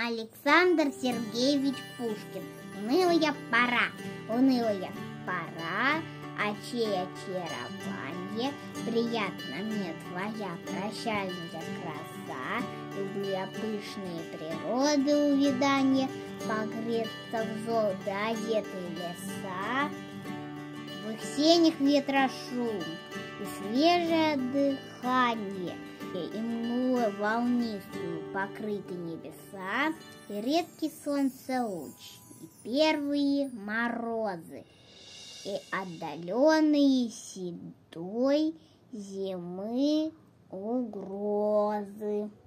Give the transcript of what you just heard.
Александр Сергеевич Пушкин. Унылая пора, очей очарование, приятно мне твоя прощальная краса. Люблю я пышные природы увидания, погреться в золото одетые леса. В их сенях ветрошум и свежее дыхание, и мглой волнистую покрыты небеса, и редкий солнцелуч, и первые морозы, и отдаленные седой зимы угрозы.